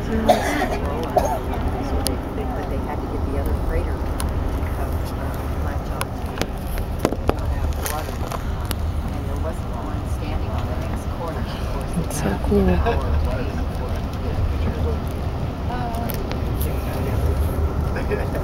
Those are But nice. they had to get the other freighter latch on to pull it out of the water. And there wasn't one standing on the next corner. Of course, It's they so had cool. an hour waiting for it.